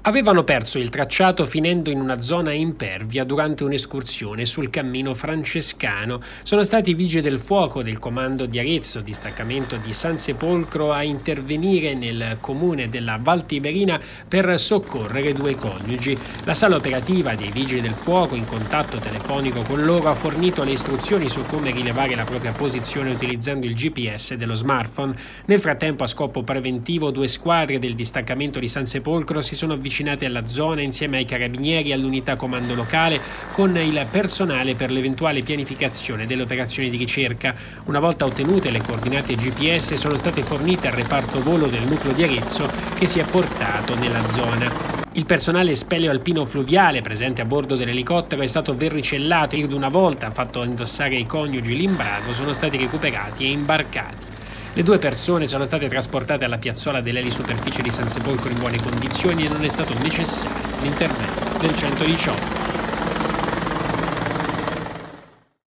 Avevano perso il tracciato finendo in una zona impervia durante un'escursione sul cammino francescano. Sono stati i vigili del fuoco del comando di Arezzo, distaccamento di San Sepolcro, a intervenire nel comune della Val Tiberina per soccorrere due coniugi. La sala operativa dei vigili del fuoco, in contatto telefonico con loro, ha fornito le istruzioni su come rilevare la propria posizione utilizzando il GPS dello smartphone. Nel frattempo, a scopo preventivo, due squadre del distaccamento di San Sepolcro si sono avvicinate alla zona insieme ai carabinieri e all'unità comando locale, con il personale per l'eventuale pianificazione delle operazioni di ricerca. Una volta ottenute le coordinate GPS, sono state fornite al reparto volo del nucleo di Arezzo, che si è portato nella zona. Il personale speleo-alpino fluviale presente a bordo dell'elicottero è stato verricellato ed una volta fatto indossare ai coniugi l'imbrago sono stati recuperati e imbarcati. Le due persone sono state trasportate alla piazzola dell'elisuperficie di San Sepolcro in buone condizioni e non è stato necessario l'intervento del 118.